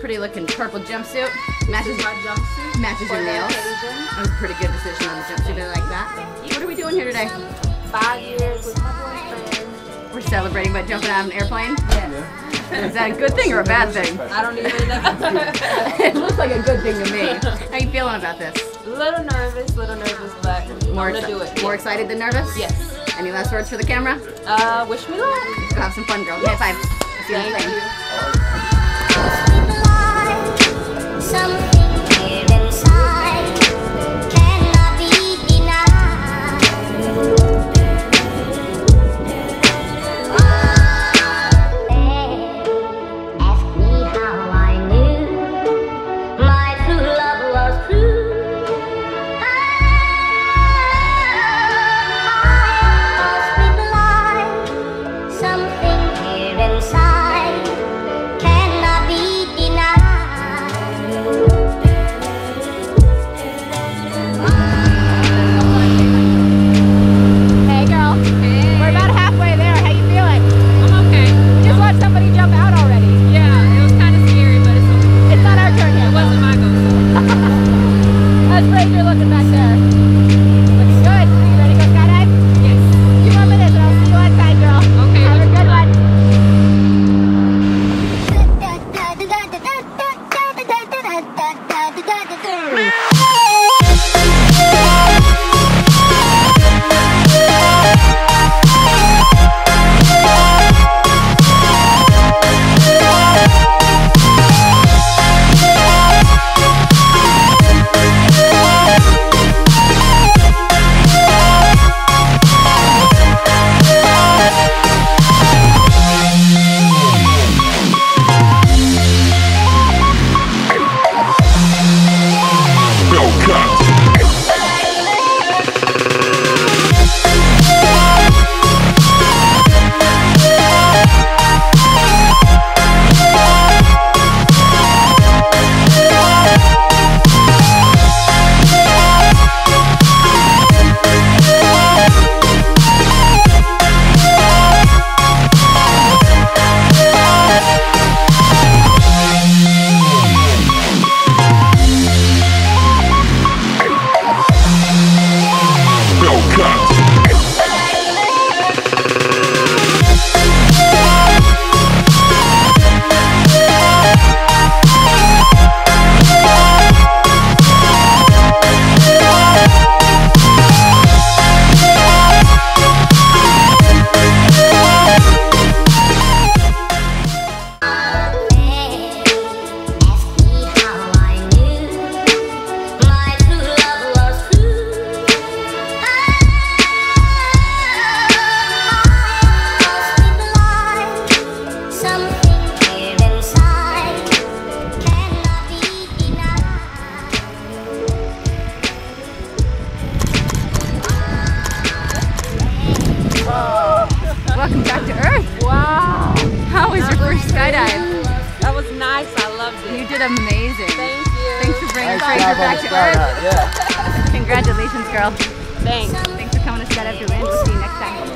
pretty looking purple jumpsuit. Matches my jumpsuit. Matches your nails. That was a pretty good decision on the jumpsuit. I like that. What are we doing here today? 5 years with my boyfriend. We're celebrating by jumping out of an airplane. Yes. Is that a good thing or a bad thing? I don't even know. It looks like a good thing to me. How are you feeling about this? A little nervous, but I'm gonna do it. More excited than nervous? Yes. Any last words for the camera? Wish me luck. Let's go have some fun, girl. High five. See you in the Thank thing. you. Welcome back to Earth. Wow. How was your first skydive? That was nice. I loved it. You did amazing. Thank you. Thanks for bringing Fraser back to Earth. Yeah. Congratulations, girl. Thanks. Thanks for coming to Skydive to Land. We'll see you next time.